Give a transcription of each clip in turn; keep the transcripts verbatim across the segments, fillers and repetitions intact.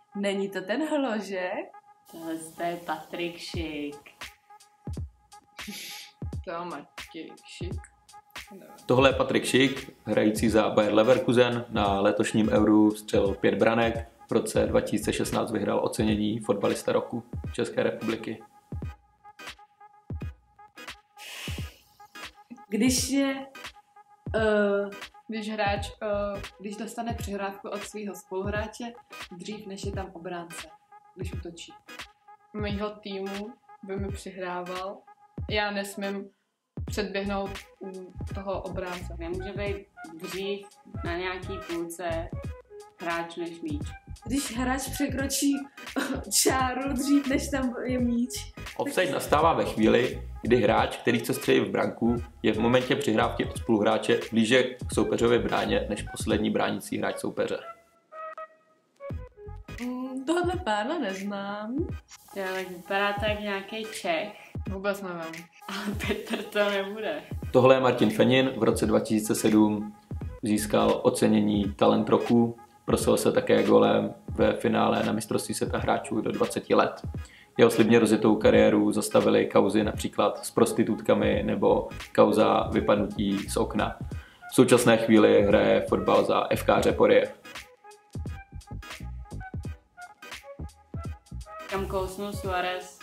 Není to ten hlože? Tohle to je Patrik Šik. To je Matěj Šik. Tohle je Patrik Šik, hrající za Bayer Leverkusen. Na letošním Euru střelil pět branek. V roce dva tisíce šestnáct vyhrál ocenění fotbalista roku České republiky. Když je... Uh, Když hráč, uh, když dostane přihrávku od svého spoluhráče, dřív než je tam obránce, když útočí. Mýho týmu by mi přihrával, já nesmím předběhnout u toho obránce. Nemůže být dřív na nějaký půlce hráč než míč. když hráč překročí čáru dřív, než tam je míč. Offside nastává ve chvíli, kdy hráč, který chce střelit v branku, je v momentě přihrávky od spoluhráče blíže k soupeřově bráně než poslední bránící hráč soupeře. Mm, tohle pána neznám. Jo, tak vypadá to jak nějaký Čech, Vůbec nevím. ale Petr to nebude. Tohle je Martin Fenin, v roce dva tisíce sedm získal ocenění Talent roku, prosil se také golem ve finále na mistrovství světa hráčů do dvaceti let. Jeho slibně rozjetou kariéru zastavily kauzy například s prostitutkami nebo kauza vypadnutí z okna. V současné chvíli hraje fotbal za F K Řeporyjev. Kam kousnul Suárez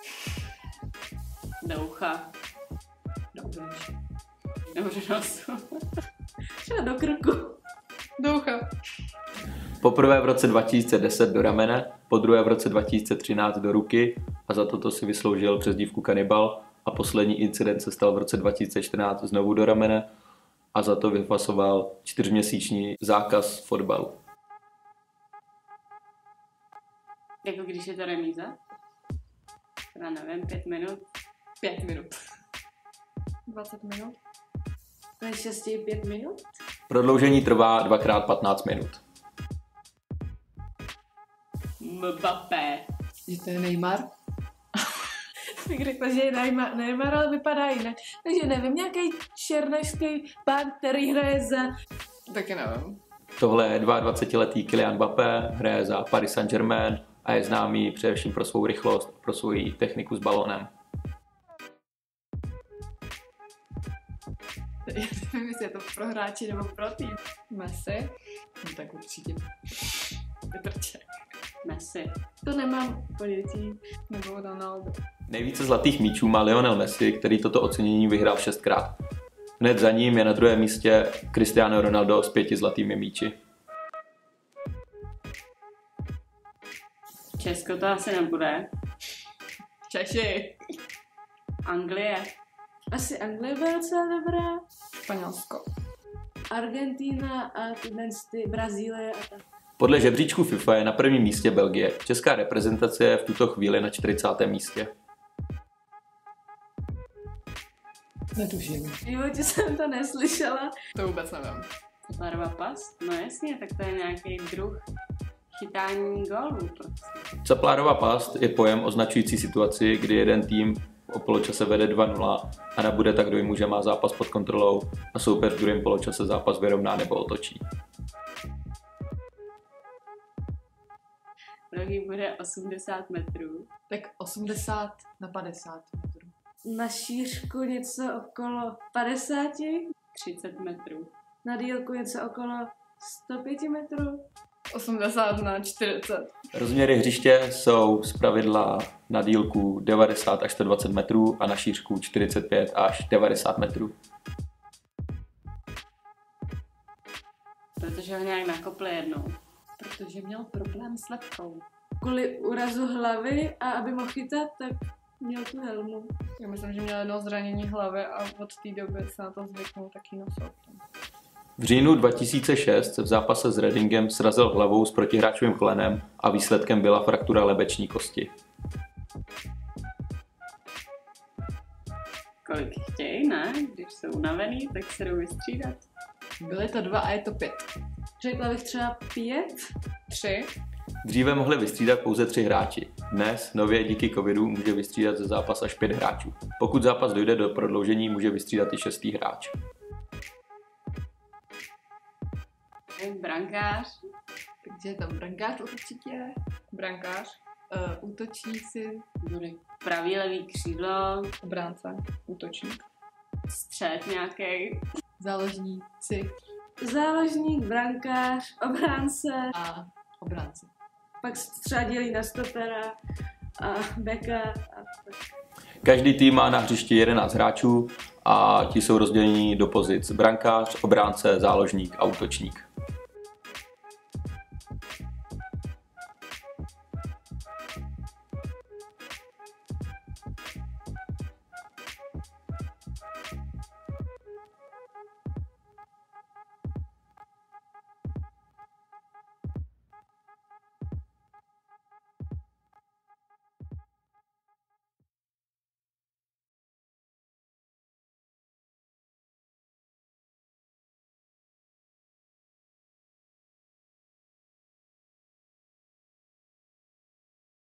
do ucha. Do obličeje. Nebo do nosu. Třeba do krku. Do ucha. Poprvé v roce dva tisíce deset do ramene, podruhé v roce dva tisíce třináct do ruky a za toto si vysloužil přezdívku kanibal a poslední incident se stal v roce dva tisíce čtrnáct znovu do ramene a za to vyfasoval čtyřměsíční zákaz fotbalu. Jako když je to remíza? Teda nevím, pět minut. Pět minut. Dvacet minut. Nejčastěji pět minut. Prodloužení trvá dvakrát patnáct minut. Mbappé. Že to je Neymar? Bych řekla, že je Neymar, Neymar, ale vypadá jinak. Takže nevím, nějaký černošský pán, který hraje za... Taky nevím. Tohle je dvacetiletý Kylian Mbappé, hraje za Paris Saint-Germain a je známý především pro svou rychlost, pro svou techniku s balónem. Nevím, jestli je to pro hráči nebo pro tým. Messi? No tak určitě. Petrček. Messi. To nemám ponětí. Nebo Ronaldo. Nejvíce zlatých míčů má Lionel Messi, který toto ocenění vyhrál šestkrát. Hned za ním je na druhém místě Cristiano Ronaldo s pěti zlatými míči. Česko to asi nebude. Češi. Anglie. Asi Anglie byla docela dobrá. Španělsko. Argentina a tyhle ty Brazílie a tak. Podle žebříčku FIFA je na prvním místě Belgie. Česká reprezentace je v tuto chvíli na čtyřicátém místě. Netuším. V životě jsem to neslyšela. To vůbec nevím. Barva past? No jasně, tak to je nějaký druh chytání gólů prostě. Caplárová past je pojem označující situaci, kdy jeden tým o poločase vede dva nula a nabude tak dojmu, že má zápas pod kontrolou a soupeř v druhém poločase zápas vyrovná nebo otočí. Druhý bude osmdesát metrů. Tak osmdesát na padesát metrů. Na šířku něco okolo padesáti, třicet metrů. na délku něco okolo sto pět metrů. osmdesát na čtyřicet. Rozměry hřiště jsou zpravidla na délku devadesát až sto dvacet metrů a na šířku čtyřicet pět až devadesát metrů. Protože ho nějak nakopli jednou. Protože měl problém s lepkou. Kvůli úrazu hlavy a aby mohl chytat, tak měl tu helmu. Já myslím, že měl jedno zranění hlavy a od té doby se na to zvyknul taky nosil. V říjnu dva tisíce šest se v zápase s Readingem srazil hlavou s protihráčovým kolenem a výsledkem byla fraktura lebeční kosti. Kolik chtějí, ne? Když jsou unavený, tak se jdou vystřídat. Byly to dva a je to pět. Řekla bych třeba pět. Tři. Dříve mohli vystřídat pouze tři hráči. Dnes nově díky covidu může vystřídat ze zápas až pět hráčů. Pokud zápas dojde do prodloužení, může vystřídat i šestý hráč. Brankář. Tak Takže je tam brankář určitě, Brankář. uh, útočníci, Bude pravý, levý křídlo, Obránce. Útočník. střed nějaký. záložníci Záložník, brankář, obránce. a obránci. Pak se třeba dělí na stopera a beka. A Každý tým má na hřišti jedenáct hráčů a ti jsou rozděleni do pozic brankář, obránce, záložník a útočník.